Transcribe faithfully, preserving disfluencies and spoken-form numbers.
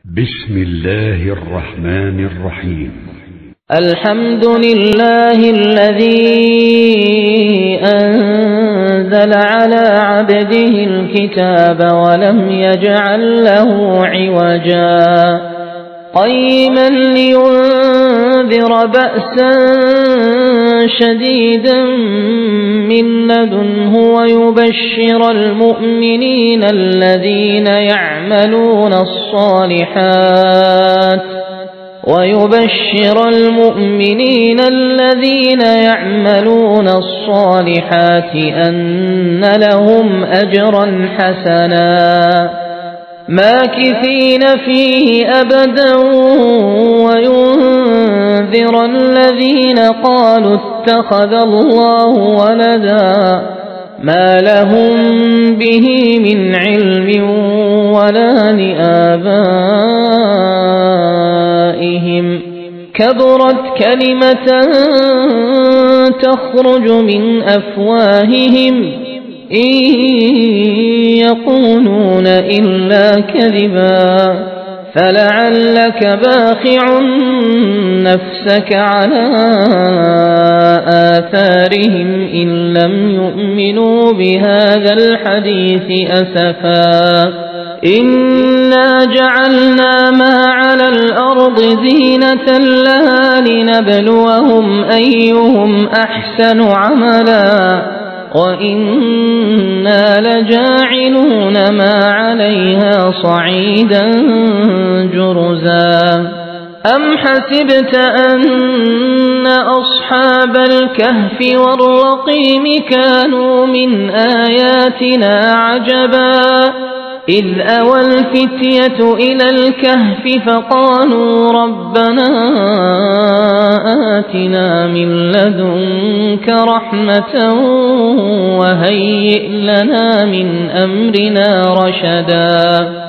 بسم الله الرحمن الرحيم. الحمد لله الذي أنزل على عبده الكتاب ولم يجعل له عوجا قيما لينذر بأسا شديدا من لدنه ويبشر المؤمنين الذين يعملون الصالحات ويبشر المؤمنين الذين يعملون الصالحات أن لهم أجرا حسنا ماكثين فيه أبدا وينذر الذين قالوا اتخذ الله ولدا ما لهم به من علم ولا لآبائهم كبرت كلمة تخرج من أفواههم إن يقولون إلا كذبا فلعلك باخع نفسك على آثارهم إن لم يؤمنوا بهذا الحديث أسفا إنا جعلنا ما على الأرض زينة لها لنبلوهم أيهم أحسن عملا وإنا لجاعلون ما عليها صعيدا جرزا أم حسبت أن أصحاب الكهف والرقيم كانوا من آياتنا عجبا إذ أوى الفتية إلى الكهف فقالوا ربنا آتنا من لدنك رحمة وهيئ لنا من أمرنا رشدا